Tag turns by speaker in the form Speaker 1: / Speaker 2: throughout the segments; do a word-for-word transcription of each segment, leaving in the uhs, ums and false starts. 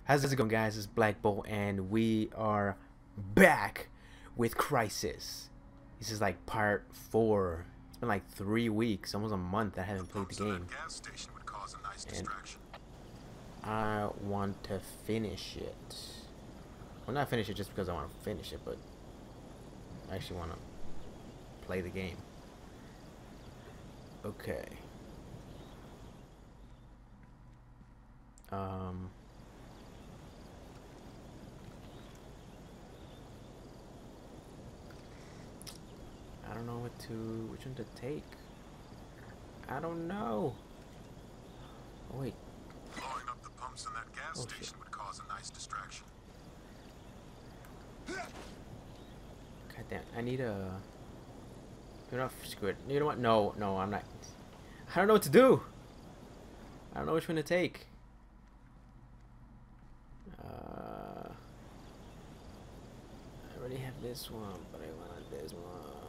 Speaker 1: How's it going, guys? It's Black Bolt, and we are back with Crysis. This is like part four. It's been like three weeks, almost a month I haven't played the game. And I want to finish it. Well, not finish it just because I want to finish it, but I actually want to play the game. Okay. Um... I don't know what to, which one to take. I don't know. Oh, wait.
Speaker 2: Blowing up the pumps in that gas
Speaker 1: Oh,
Speaker 2: station
Speaker 1: shit.
Speaker 2: would cause a nice distraction.
Speaker 1: God damn, I need a... You know, screw it. You know what? No, no, I'm not. I don't know what to do. I don't know which one to take. Uh, I already have this one, but I want this one.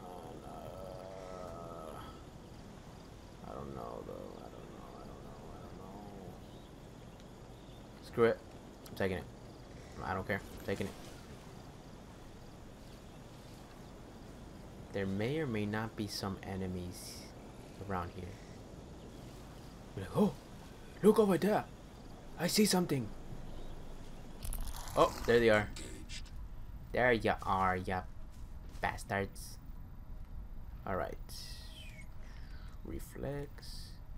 Speaker 1: Uh, I don't know, though. I don't know. I don't know. I don't know. Screw it. I'm taking it. I don't care. I'm taking it. There may or may not be some enemies around here. Be like, oh, look over there. I see something. Oh, there they are. There you are, ya bastards. Alright. Reflex.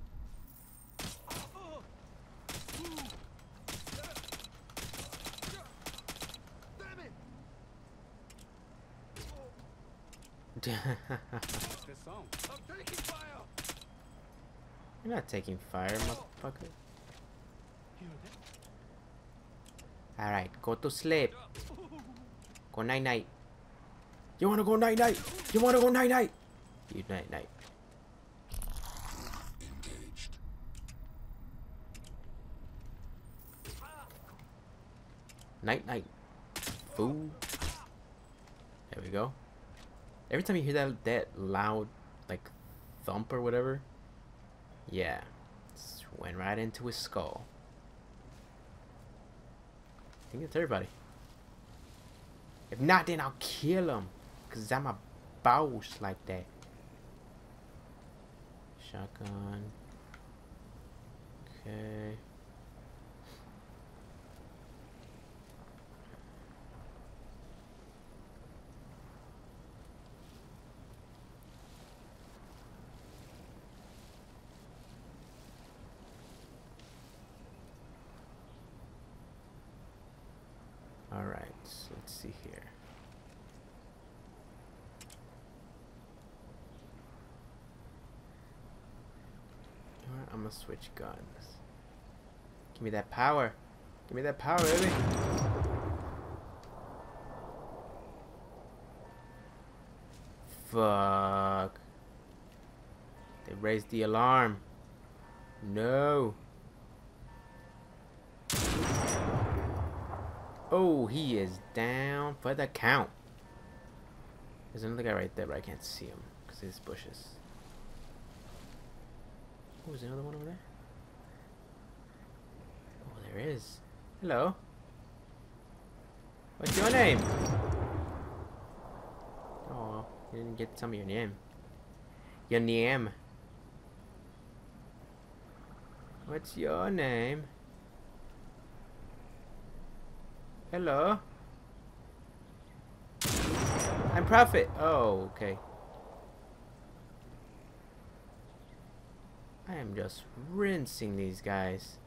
Speaker 1: You're not taking fire, motherfucker. Alright, go to sleep. Go night night. You wanna go night night? You wanna go night night? You night night.
Speaker 2: Engaged.
Speaker 1: Night night. Fool. There we go. Every time you hear that that loud like thump or whatever, yeah, it's went right into his skull. I think it's everybody. If not, then I'll kill him, cause I'm a boss like that. Shotgun. Okay. Alright, so let's see here. You know what? I'm gonna switch guns. Give me that power. Give me that power, baby. Fuck. They raised the alarm. No. Oh, he is down for the count. There's another guy right there, but I can't see him because there's bushes. Oh, there's another one over there. Oh, there is. Hello. What's your name? Oh, you didn't get to tell me your name. Your name. What's your name? Hello. I'm Prophet. Oh, okay. I am just rinsing these guys.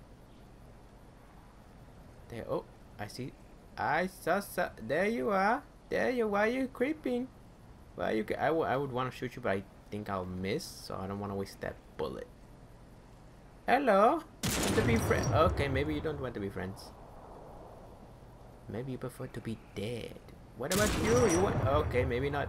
Speaker 1: There. Oh, I see. I saw. saw there you are. There you. Why are you creeping? Why are you? I, w I would want to shoot you, but I think I'll miss, so I don't want to waste that bullet. Hello. Want to be friends? Okay, maybe you don't want to be friends. Maybe you prefer to be dead. What about you? You want? Okay, maybe not.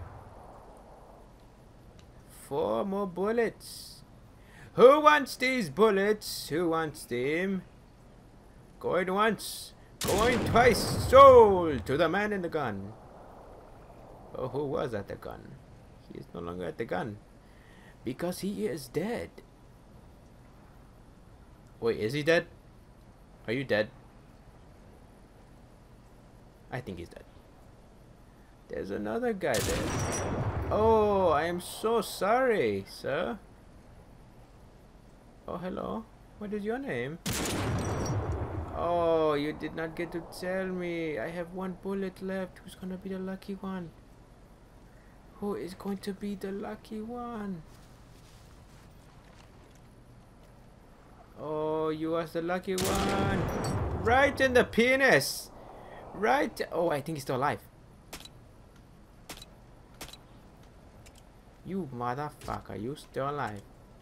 Speaker 1: Four more bullets. Who wants these bullets? Who wants them? Going once. Going twice. Sold to the man in the gun. Oh, who was at the gun? He is no longer at the gun. Because he is dead. Wait, is he dead? Are you dead? I think he's dead. There's another guy there. Oh, I am so sorry, sir. Oh, hello. What is your name? Oh, you did not get to tell me. I have one bullet left. Who's gonna be the lucky one? Who is going to be the lucky one? Oh, you are the lucky one. Right in the penis. Right. Oh, I think he's still alive. You motherfucker. You still alive.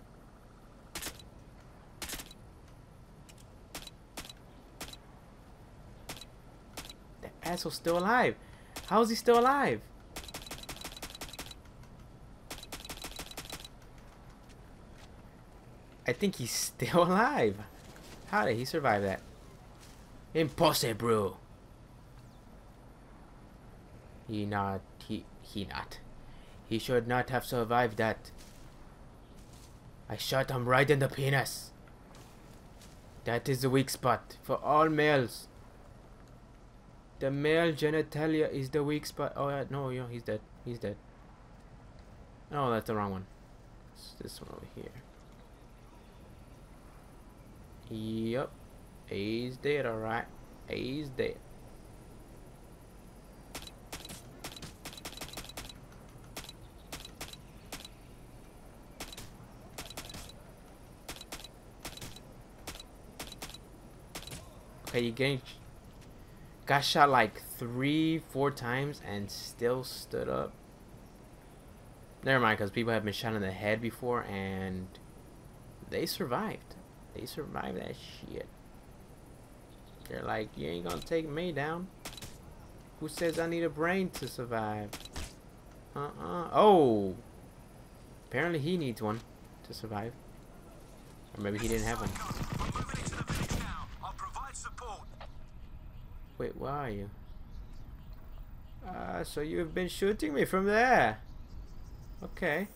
Speaker 1: The asshole's still alive. How is he still alive? I think he's still alive. How did he survive that? Impossible. He not. He he not. He should not have survived that. I shot him right in the penis. That is the weak spot for all males. The male genitalia is the weak spot. Oh uh, no, yeah, he's dead. He's dead. Oh, that's the wrong one. It's this one over here. Yep. He's dead, alright. He's dead. Okay, you getting got shot like three, four times and still stood up. Never mind, because people have been shot in the head before and they survived. They survived that shit. They're like, you ain't gonna take me down. Who says I need a brain to survive? Uh-uh. Oh! Apparently he needs one to survive. Or maybe he didn't have one. Wait, where are you? Ah, uh, so you've been shooting me from there. Okay.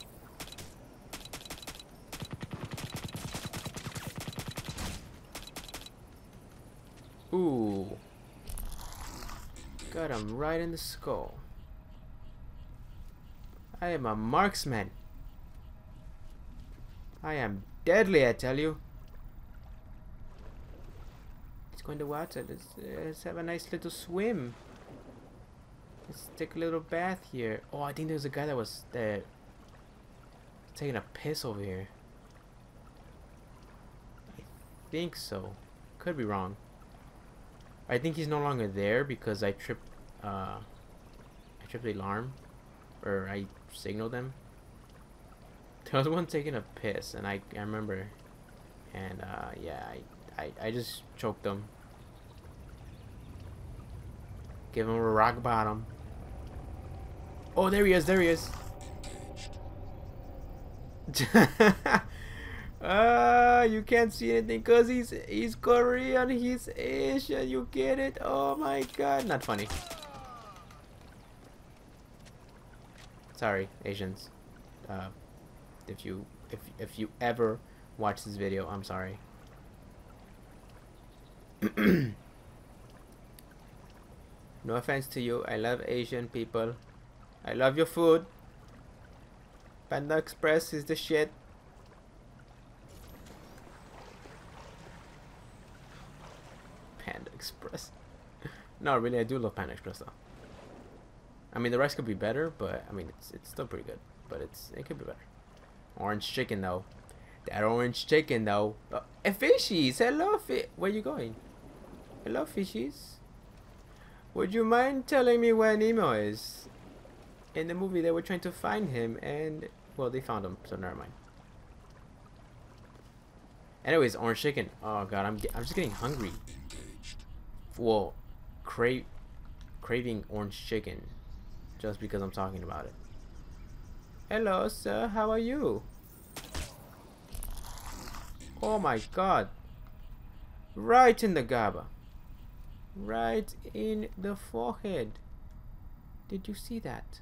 Speaker 1: Ooh. Got him right in the skull. I am a marksman. I am deadly, I tell you. Let's go in the water. Let's, uh, let's have a nice little swim. Let's take a little bath here. Oh, I think there's a guy that was uh, taking a piss over here. I think so. Could be wrong. I think he's no longer there because I tripped, uh, I tripped the alarm, or I signaled them. There was one taking a piss, and I, I remember, and uh, yeah, I, I, I just choked him. Give him a rock bottom. Oh, there he is, there he is. Ah, you can't see anything because he's he's Korean, he's Asian, you get it? Oh my god, not funny. Sorry, Asians. Uh, if you if if you ever watch this video, I'm sorry. No offense to you, I love Asian people. I love your food. Panda Express is the shit. Panda Express. No, really, I do love Panda Express though. I mean, the rice could be better, but I mean, it's it's still pretty good. But it's it could be better. Orange chicken though. That orange chicken though. Uh, and fishies, hello, fi where you going? Hello, fishies. Would you mind telling me where Nemo is? In the movie, they were trying to find him, and well, they found him, so never mind. Anyways, orange chicken. Oh god, I'm I'm just getting hungry. Well, crave craving orange chicken, just because I'm talking about it. Hello, sir. How are you? Oh my god. Right in the gaba. Right in the forehead. Did you see that?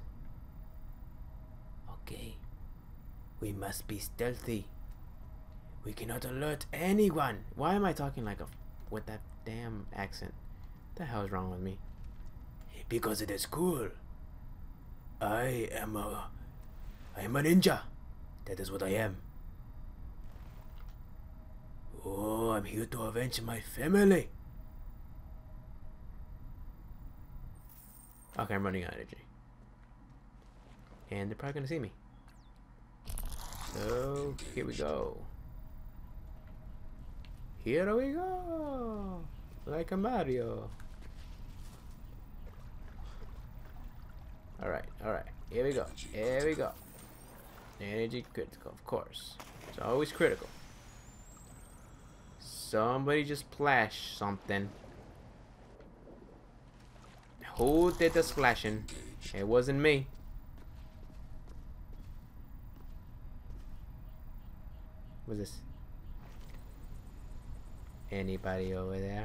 Speaker 1: Okay. We must be stealthy. We cannot alert anyone. Why am I talking like a with that damn accent? What the hell is wrong with me? Because it is cool. I am a... I am a ninja. That is what I am. Oh, I'm here to avenge my family. Okay, I'm running out of energy. And they're probably gonna see me. So, here we go. Here we go. Like a Mario. Alright, alright. Here we go. Here we go. Energy critical, of course. It's always critical. Somebody just splashed something. Who did the splashing? It wasn't me. What's this? Anybody over there?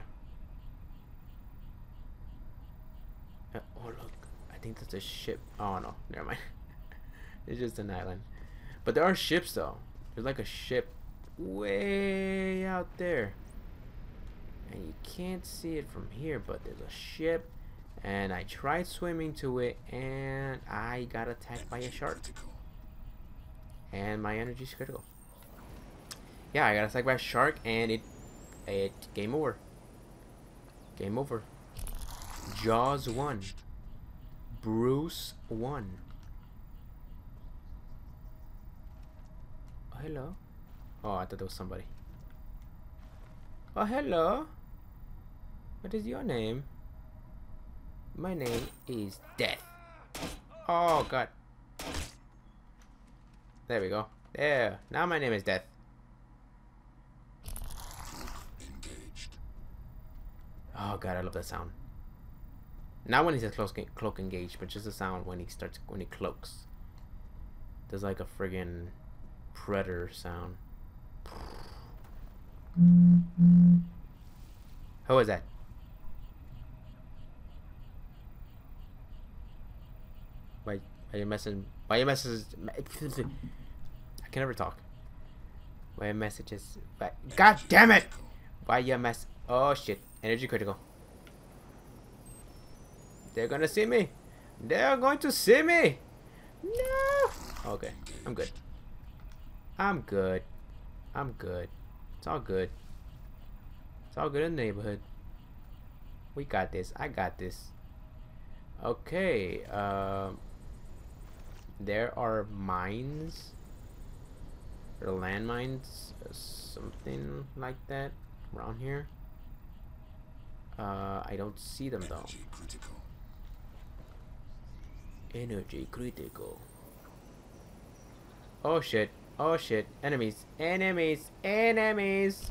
Speaker 1: Uh, oh look, I think that's a ship. Oh no, never mind. It's just an island. But there are ships though. There's like a ship way out there. And you can't see it from here, but there's a ship. And I tried swimming to it and I got attacked by a shark. And my energy's critical. Yeah, I got attacked by a shark and it it game over. Game over. Jaws won. Bruce won. Oh, hello. Oh, I thought there was somebody. Oh, hello. What is your name? My name is Death. Oh, God. There we go. There. Now my name is Death. Oh, God, I love that sound. Not when he says cloak, cloak engaged, but just the sound when he starts, when he cloaks. There's like a friggin' predator sound. Who is that? Why, why you messing? Why you messing? I can never talk. Why your messages? Why, God damn it! Why you mess? Oh shit! Energy critical. They're gonna see me. They're going to see me. No. Okay, I'm good. I'm good. I'm good. It's all good. It's all good in the neighborhood. We got this. I got this. Okay. Um. There are mines. Or landmines. Uh, something like that around here. Uh, I don't see them though. Energy critical. Oh shit. Oh shit. Enemies. Enemies. Enemies.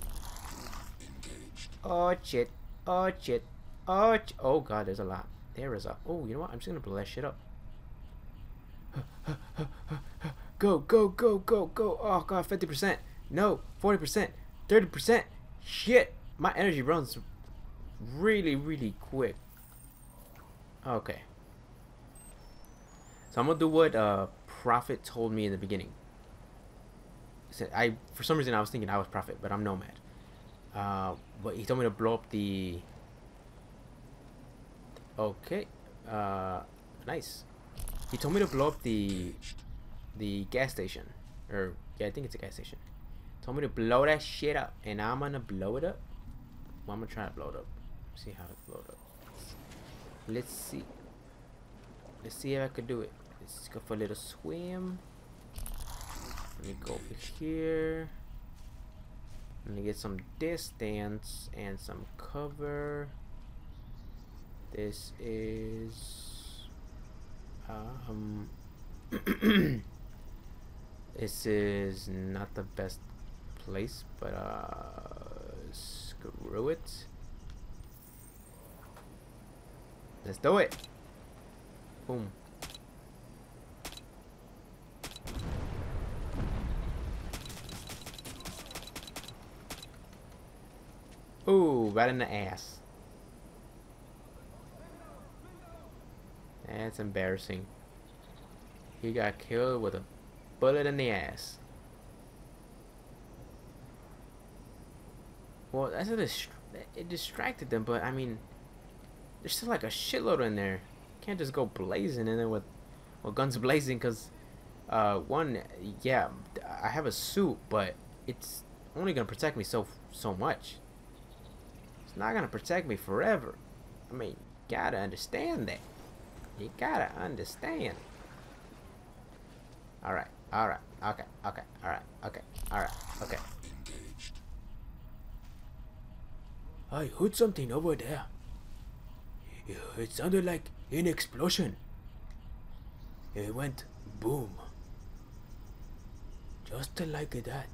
Speaker 1: Oh shit. Oh shit. Oh ch oh god, there's a lot. There is a oh, you know what? I'm just gonna blow that shit up. Go, go, go, go, go. Oh god, fifty percent. No, forty percent. thirty percent. Shit. My energy runs really, really quick. Okay. So I'm gonna do what uh Prophet told me in the beginning. He said I for some reason I was thinking I was Prophet, but I'm Nomad. Uh, but he told me to blow up the. Okay. Uh, nice. He told me to blow up the the gas station, or yeah, I think it's a gas station. Told me to blow that shit up, and I'm gonna blow it up. Well, I'm gonna try to blow it up. See how it blow it up. Let's see. Let's see if I could do it. Let's go for a little swim. Let me go over here. Let me get some distance and some cover. This is um this is not the best place, but uh screw it. Let's do it. Boom. Ooh, right in the ass. That's embarrassing. He got killed with a bullet in the ass. Well, that's a dist it distracted them, but I mean, there's still like a shitload in there. Can't just go blazing in there with, well, guns blazing, because uh, one, yeah, I have a suit, but it's only gonna protect me so so much. It's not gonna protect me forever. I mean, you gotta understand that. You gotta understand. All right, all right, okay, okay, all right, okay, all right, okay. I heard something over there. It sounded like an explosion. It went boom. Just like that.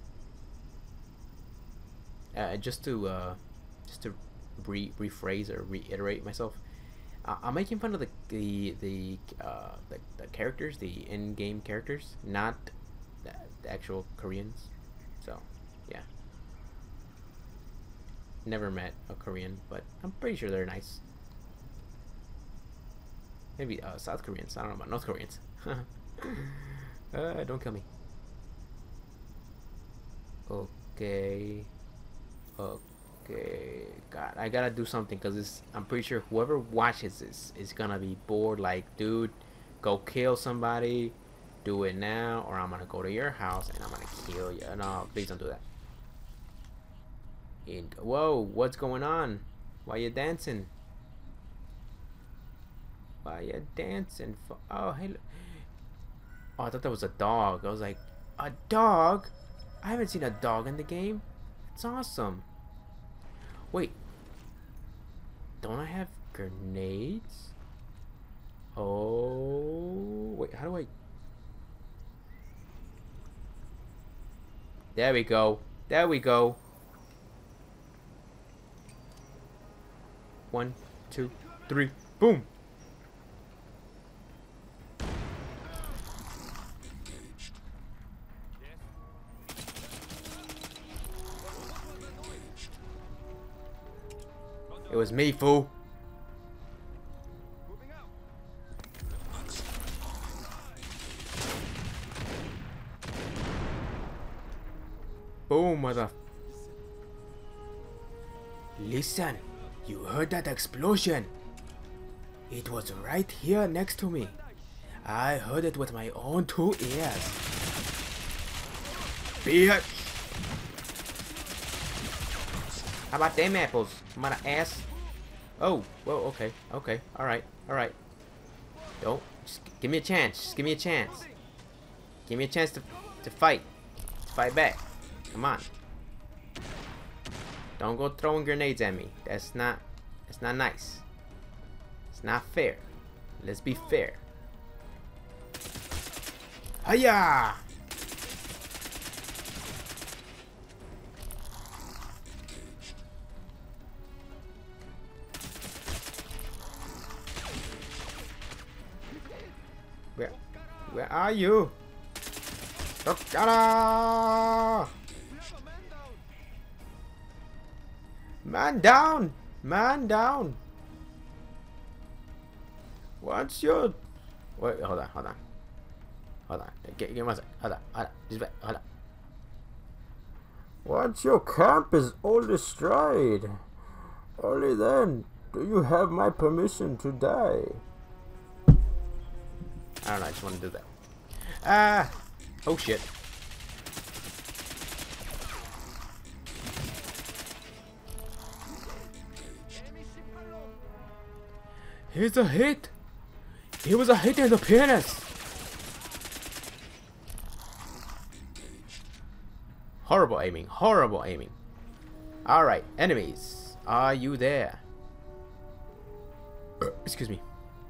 Speaker 1: Uh, just to uh, just to re rephrase or reiterate myself, uh, I'm making fun of the the the, uh, the the characters, the in-game characters, not the, the actual Koreans. So, yeah. Never met a Korean, but I'm pretty sure they're nice. Maybe uh, South Koreans. I don't know about North Koreans. uh, don't kill me. Okay. Okay. God, I gotta do something because this. I'm pretty sure whoever watches this is gonna be bored. Like, dude, go kill somebody. Do it now, or I'm gonna go to your house and I'm gonna kill you. No, please don't do that. And, whoa, what's going on? Why you dancing? Why you dancing for? Oh, hey. Oh, I thought that was a dog. I was like, a dog? I haven't seen a dog in the game. It's awesome. Wait. Don't I have grenades? Oh, wait, how do I? There we go. There we go. One, two, three, boom. It was me, fool. Boom, mother. Listen, you heard that explosion? It was right here next to me. I heard it with my own two ears. Bitch! How about them apples, mother ass? Oh, well, okay, okay, alright, alright. Don't, just give me a chance, just give me a chance. Give me a chance to, to fight, to fight back. Come on. Don't go throwing grenades at me. That's not, that's not nice. It's not fair. Let's be fair. Hiya! Where, where are you? Ta-da! Man down! Man down! What's your... Wait, hold on, hold on. Hold on. Give, give me one sec. Hold on, hold on. Just wait, hold on. Once your camp is all destroyed, only then do you have my permission to die. I don't know, I just want to do that. Ah! Oh shit. Here's a hit! He was a hit in the penis! Horrible aiming, horrible aiming. Alright, enemies, are you there? Uh, excuse me.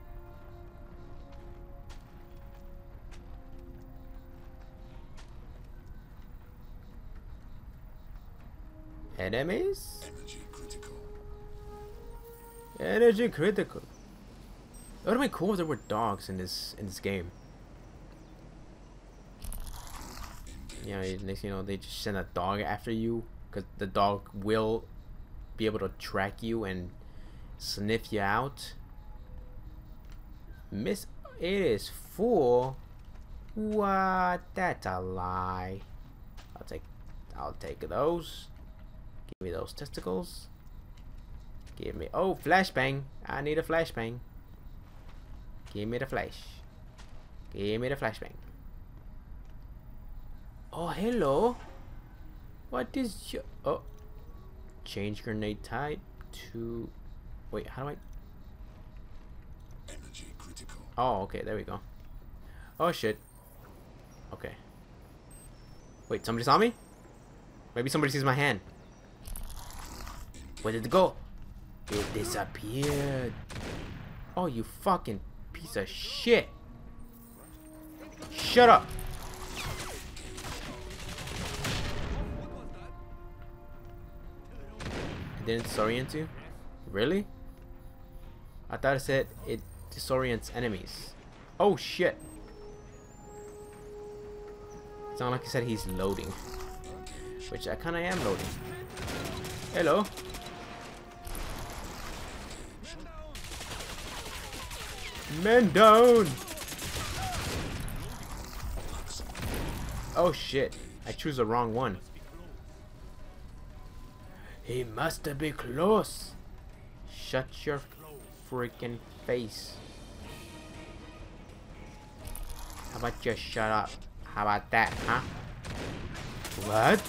Speaker 1: Enemies?
Speaker 2: Energy critical.
Speaker 1: Energy critical. It would have been cool if there were dogs in this in this game. You know, next you know they just send a dog after you, because the dog will be able to track you and sniff you out. Miss, it is full. What? That's a lie. I'll take, I'll take those. Give me those testicles. Give me... Oh, flashbang. I need a flashbang. Give me the flash. Give me the flashbang. Oh, hello. What is your... Oh. Change grenade type to... Wait, how do I...
Speaker 2: Energy critical.
Speaker 1: Oh, okay, there we go. Oh, shit. Okay. Wait, somebody saw me? Maybe somebody sees my hand. Where did it go? It disappeared. Oh, you fucking piece of shit. Shut up. It didn't disorient you? Really? I thought it said it disorients enemies. Oh shit. It's not like he said he's loading. Which I kinda am loading. Hello. Men down! Oh shit. I choose the wrong one. He must be close. Shut your freaking face. How about you shut up? How about that, huh? What?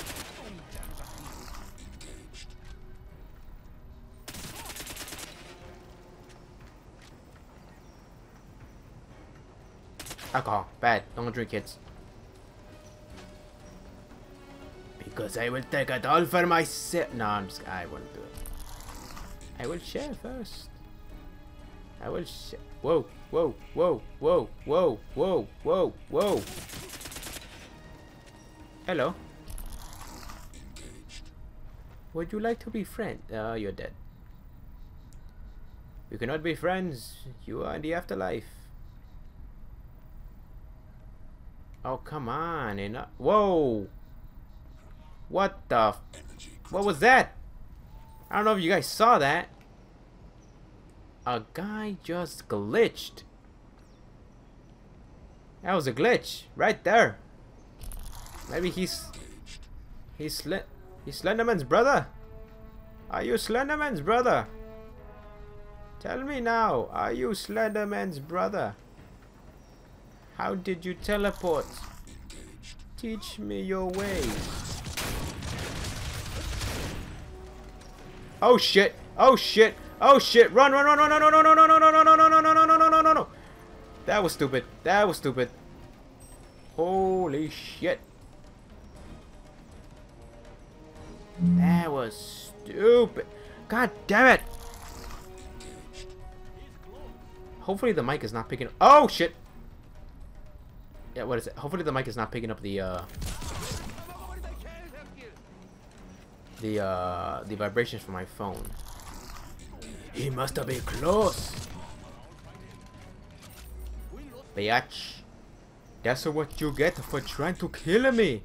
Speaker 1: Alcohol. Bad. Don't drink, kids. Because I will take it all for myself. No, I'm just... I won't do it. I will share first. I will share. Whoa, whoa, whoa, whoa, whoa, whoa, whoa, whoa. Hello. Would you like to be friends? Uh, you're dead. You cannot be friends. You are in the afterlife. Oh, come on. Enough. Whoa. What the f... What was that? I don't know if you guys saw that. A guy just glitched. That was a glitch. Right there. Maybe he's... He's Slen... He's Slenderman's brother. Are you Slenderman's brother? Tell me now. Are you Slenderman's brother? How did you teleport? Teach me your ways. Oh shit! Oh shit! Oh shit! Run! Run! Run! Run! Run! Run! Run! Run! Run! Run! Run! Run! Run! Run! Run! Run! Run! No! No! No! That was stupid. That was stupid. Holy shit! That was stupid. God damn it! Hopefully the mic is not picking up. Oh shit! Yeah, what is it? Hopefully the mic is not picking up the uh the uh the vibrations from my phone. He must have been close. Bitch. That's what you get for trying to kill me.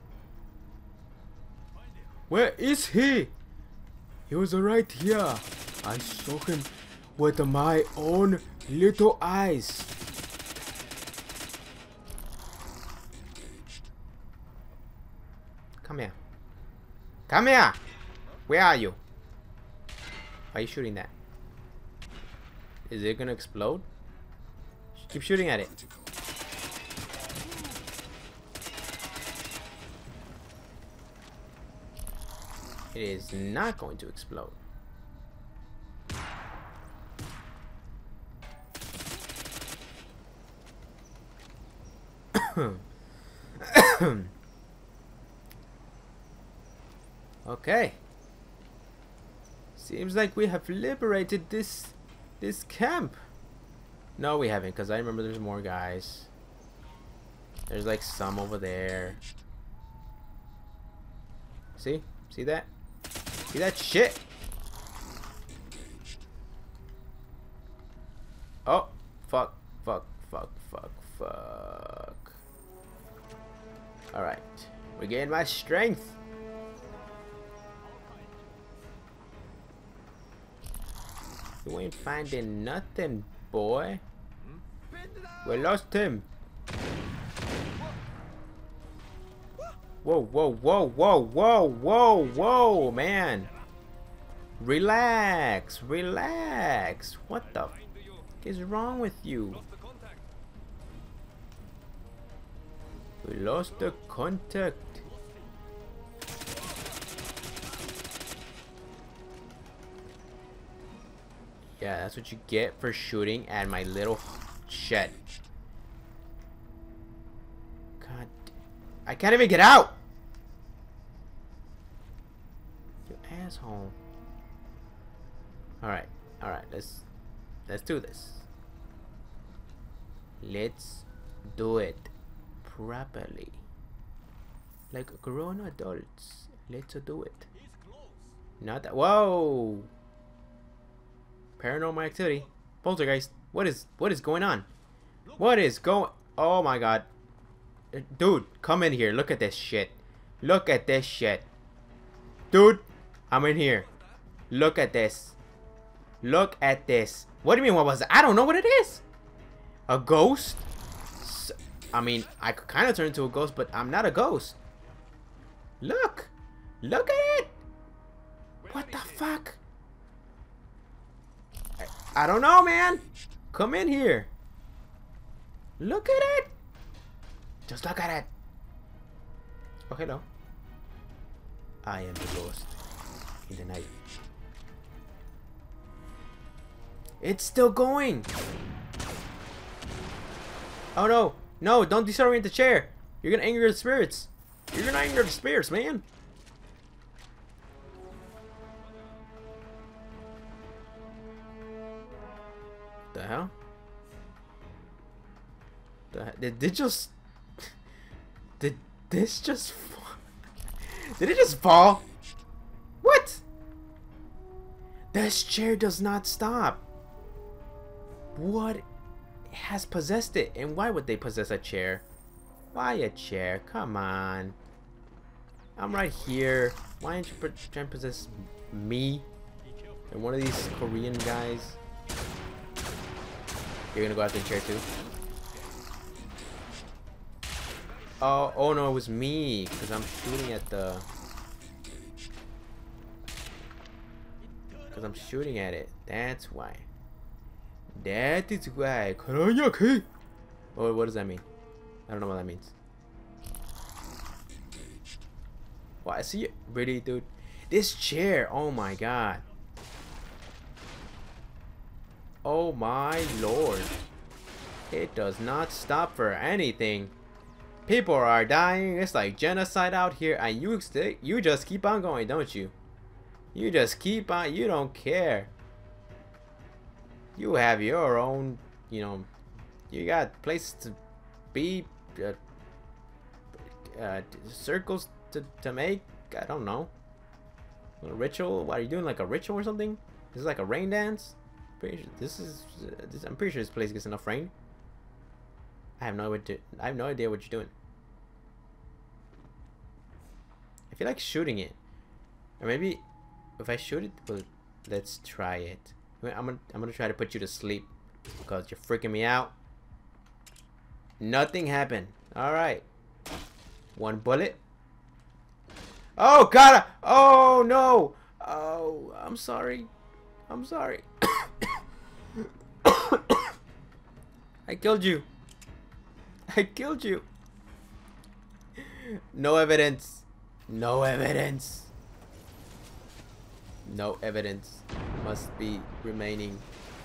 Speaker 1: Where is he? He was right here. I saw him with my own little eyes. Come here. Come here! Where are you? Why are you shooting that? Is it gonna explode? Keep shooting at it. It is not going to explode. Okay. Seems like we have liberated this this camp. No, we haven't, because I remember there's more guys. There's like some over there. See? See that? See that shit? Oh, fuck, fuck, fuck, fuck, fuck. Alright. Regain my strength. You ain't finding nothing, boy. We lost him. Whoa, whoa, whoa, whoa, whoa, whoa, whoa, man. Relax, relax. What the f is wrong with you? We lost the contact. Yeah, that's what you get for shooting at my little shed. God, I can't even get out. You asshole. All right, all right. Let's let's do this. Let's do it properly, like grown adults. Let's do it. Not that. Whoa. Paranormal activity. Poltergeist. What is what is going on? What is going? Oh my god. Dude, come in here. Look at this shit. Look at this shit. Dude, I'm in here. Look at this. Look at this. What do you mean what was it? I don't know what it is. A ghost? I mean, I could kind of turn into a ghost, but I'm not a ghost. Look. Look at it. What the fuck? I, I don't know, man. Come in here. Look at it. Just look at it. Oh, hello. I am the ghost in the night. It's still going. Oh no. No, don't desorient the chair. You're gonna anger the spirits. You're gonna anger the spirits, man. The hell? The did it just did this just fall? Did it just fall? What? This chair does not stop. What has possessed it? And why would they possess a chair? Why a chair? Come on. I'm right here. Why aren't you trying to possess me? And one of these Korean guys. You're gonna go after the chair too? Oh, oh no, it was me. Because I'm shooting at the... Because I'm shooting at it. That's why. That is why. Oh, what does that mean? I don't know what that means. Well, I see it. Really, dude? This chair. Oh my god. Oh my lord. It does not stop for anything. People are dying. It's like genocide out here. And you, you just keep on going, don't you? You just keep on. You don't care. You have your own, you know, you got places to be, uh, uh, circles to, to make. I don't know. A ritual? What are you doing? Like a ritual or something? This is like a rain dance? Pretty sure this is. Uh, this, I'm pretty sure this place gets enough rain. I have no idea. I have no idea what you're doing. I feel like shooting it, or maybe if I shoot it, well, let's try it. I'm gonna, I'm gonna try to put you to sleep because you're freaking me out. Nothing happened. All right. One bullet. Oh God! Oh no! Oh, I'm sorry. I'm sorry. I killed you. I killed you. No evidence. No evidence. No evidence must be remaining.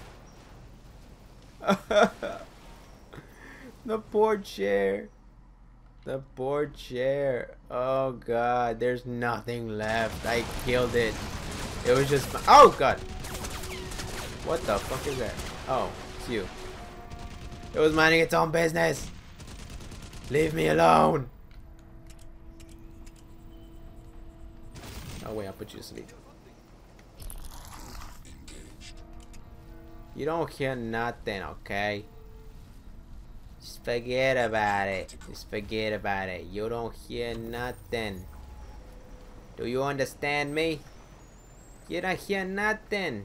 Speaker 1: The poor chair. The poor chair. Oh god, there's nothing left. I killed it. It was just. Oh god. What the fuck is that? Oh, it's you. It was minding its own business. Leave me alone. Oh wait, I'll put you to sleep. You don't hear nothing, okay? Just forget about it. Just forget about it. You don't hear nothing. Do you understand me? You don't hear nothing.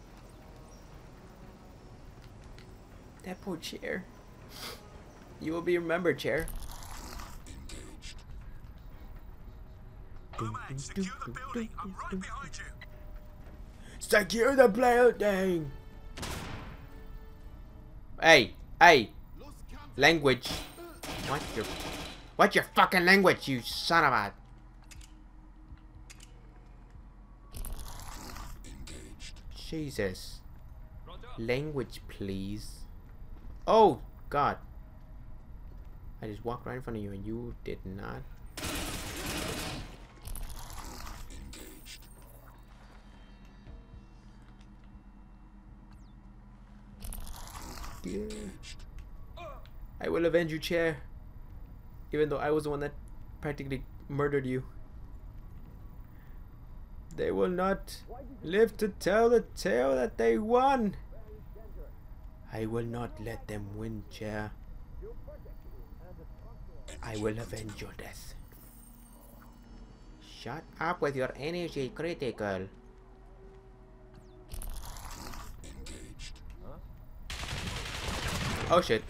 Speaker 1: That poor chair. You will be remembered, chair.
Speaker 2: Bowman, secure the building. I'm right behind you.
Speaker 1: Secure the building. Hey, hey. Language. What's your, what's your fucking language, you son of a... Jesus. Language, please. Oh, God. I just walked right in front of you and you did not. Yeah. I will avenge you, chair. Even though I was the one that practically murdered you. They will not live to tell the tale that they won. I will not let them win, chair. I will avenge your death. Shut up with your energy, critical. Oh shit.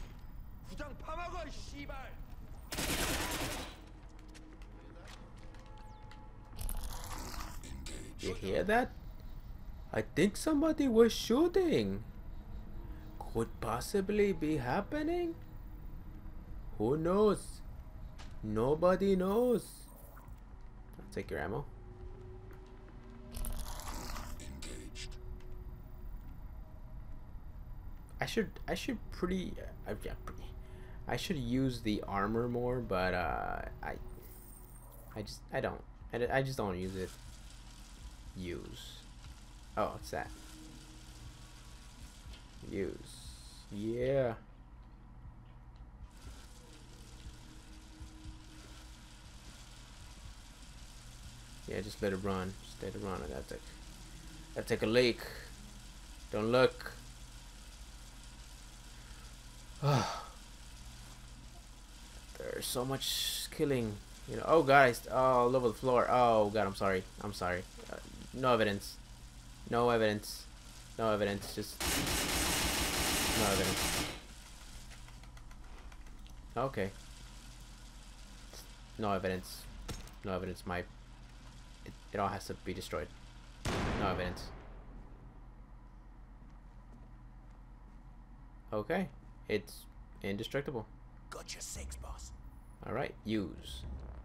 Speaker 1: You hear that? I think somebody was shooting. Could possibly be happening? Who knows? Nobody knows. I'll take your ammo. I should I should pretty uh, yeah, pretty I should use the armor more, but uh I I just I don't I, I just don't use it. Use. Oh, what's that? Use. Yeah. Yeah, just let it run. Just let it run. I gotta take gotta take a leak. Don't look. There's so much killing, you know. Oh god, I st oh, all over the floor. Oh god, I'm sorry. I'm sorry. Uh, no evidence. No evidence. No evidence. Just no evidence. Okay. No evidence. No evidence. My it, it all has to be destroyed. No evidence. Okay. It's indestructible.
Speaker 3: Got your six, boss.
Speaker 1: Alright, use.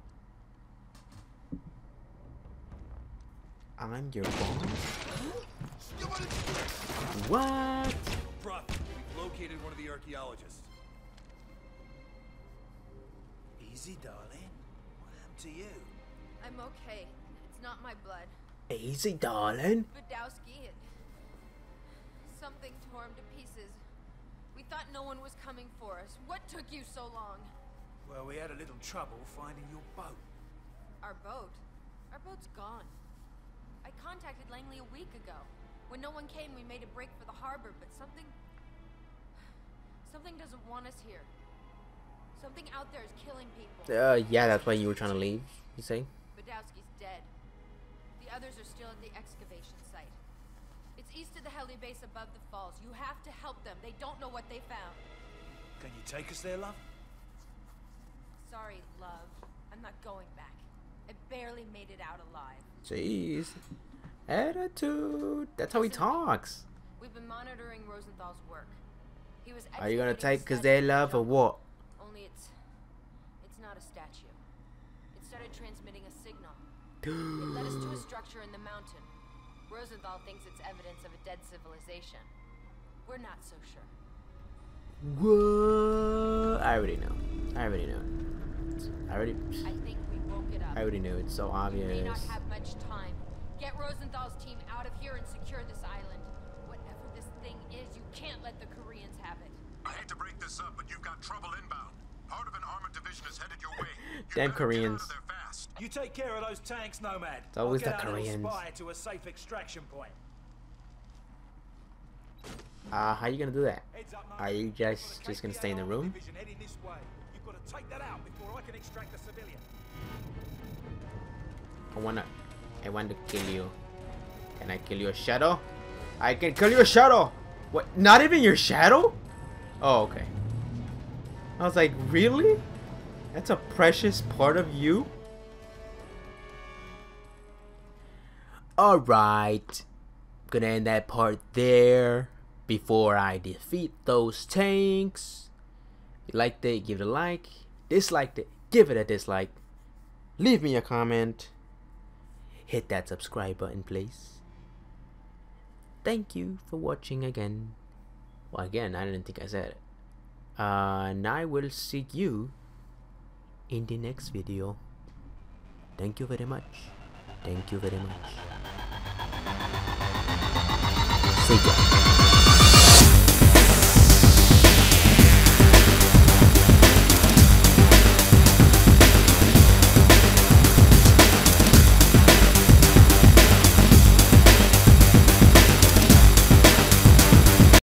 Speaker 1: I'm your boss? What?
Speaker 3: Bruh, we've located one of the archaeologists. Easy, darling. What happened to you?
Speaker 4: I'm okay. It's not my blood.
Speaker 1: Easy, darling.
Speaker 4: Badowski and something tore him to pieces. We thought no one was coming for us. What took you so long?
Speaker 3: Well, we had a little trouble finding your boat.
Speaker 4: Our boat? Our boat's gone. I contacted Langley a week ago. When no one came, we made a break for the harbor, but something... Something doesn't want us here. Something out there is killing people.
Speaker 1: Uh, yeah, that's why you were trying to leave, you say?
Speaker 4: Badowski's dead. The others are still at the excavation site. It's east of the heli base above the falls. You have to help them. They don't know what they found.
Speaker 3: Can you take us there, love?
Speaker 4: Sorry, love. I'm not going back. I barely made it out alive.
Speaker 1: Jeez. Attitude. That's how he talks.
Speaker 4: We've been monitoring Rosenthal's work. He was
Speaker 1: Are you gonna
Speaker 4: excavating
Speaker 1: take
Speaker 4: a
Speaker 1: cause
Speaker 4: statue
Speaker 1: they love or
Speaker 4: of-
Speaker 1: what?
Speaker 4: Only it's... It's not a statue. It started transmitting a signal. It led us to a structure in the mountain. Rosenthal thinks it's evidence of a dead civilization. We're not so sure.
Speaker 1: What? I already know. I already know. I already.
Speaker 4: I think we woke it up.
Speaker 1: I already knew. It's so obvious.
Speaker 4: We may not have much time. Get Rosenthal's team out of here and secure this island. Whatever this thing is, you can't let the Koreans have it.
Speaker 2: I hate to break this up, but you've got trouble inbound. Part of an armored division is headed your way. You
Speaker 1: Damn
Speaker 2: better get out
Speaker 1: Koreans.
Speaker 2: of there fast.
Speaker 3: You take care of those tanks, Nomad.
Speaker 1: It's always
Speaker 3: I'll
Speaker 1: the
Speaker 3: get our little
Speaker 1: Koreans.
Speaker 3: spy to a safe extraction point.
Speaker 1: Uh, how you gonna do that?
Speaker 3: Heads up,
Speaker 1: Are you just just gonna stay in the room?
Speaker 3: Division heading this way. You've got to take that out before I can extract the civilian.
Speaker 1: I wanna, I want to kill you. Can I kill your shadow? I can kill your shadow. What? Not even your shadow? Oh, okay. I was like, really? That's a precious part of you? Alright. gonna end that part there before I defeat those tanks. If you liked it, give it a like. Disliked it, give it a dislike. Leave me a comment. Hit that subscribe button, please. Thank you for watching again. Well, again, I didn't think I said it. Uh, and I will see you in the next video. Thank you very much. Thank you very much. See ya.